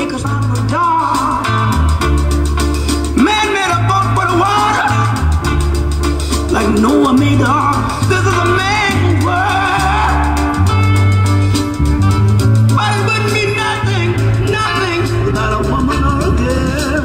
take us out of the dark. Man made a boat for the water, like Noah made the ark. This is a man's world, but it wouldn't be nothing, nothing without a woman or a girl.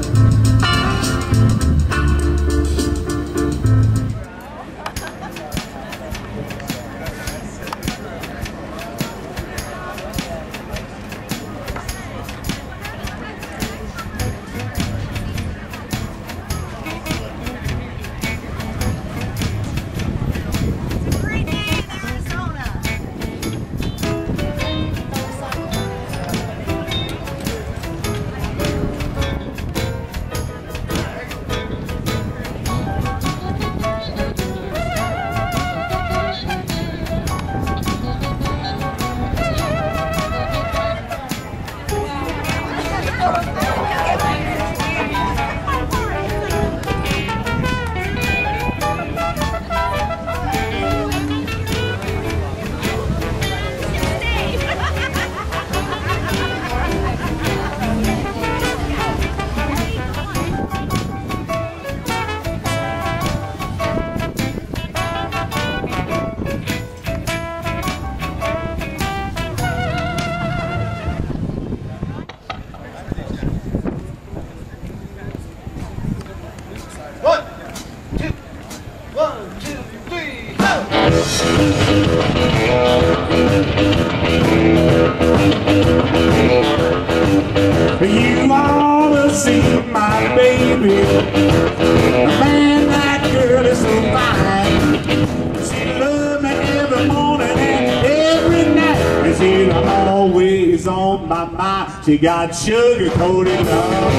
You ought to see my baby. Man, that girl is so fine. She loves me every morning and every night, and she's always on my mind. She got sugar-coated love.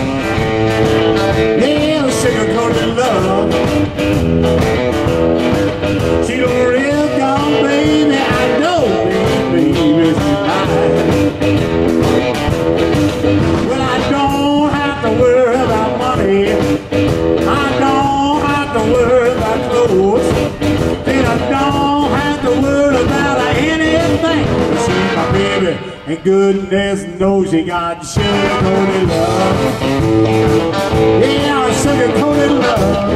Yeah, sugar-coated love. She don't real gone, baby. I know, baby, she's mine. Well, I don't have to worry about money. I don't have to worry about clothes. Then I don't have to worry about anything. She's my baby, and goodness knows she got sugar-coated love. Yeah, sugar-coated love.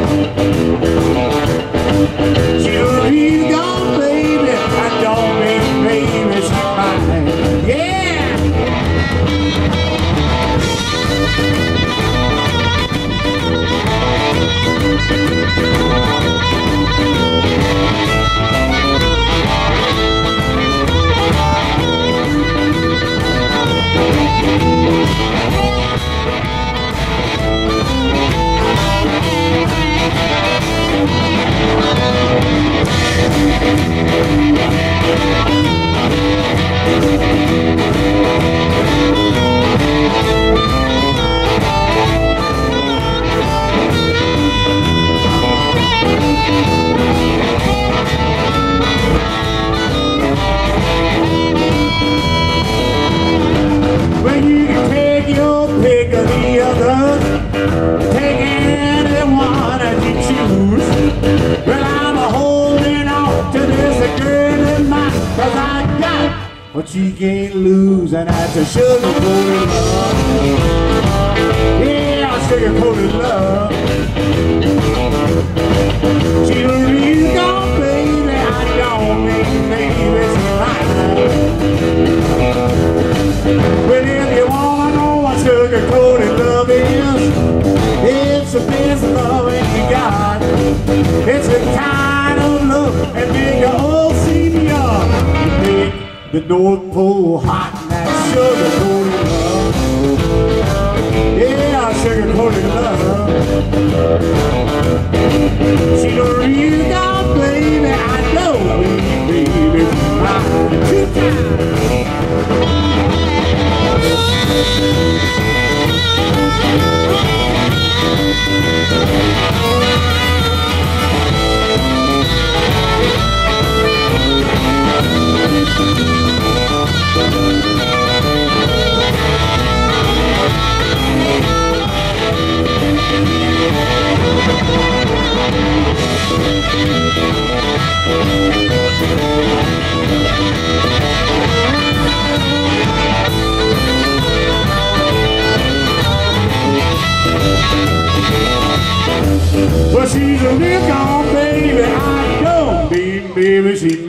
She's real gone, baby. I don't mean baby, she's mine. Yeah. Well, you can take your pick of the other, take anyone that you choose. Well, I'm holding on to this girl of mine, 'cause I got what she can't lose, and that's a sugar-coated love. Yeah, sugar-coated love. She's a real gone, baby. I don't mean baby, she's mine. Well, if you wanna know what sugar-coated love is, it's the best loving you got. It's the kind of love that make your old senior. You make the North Pole hot, and that sugar-coated love. Yeah, sugar-coated love. She's a real gone, baby. I know, baby, mine. Two times. baby, she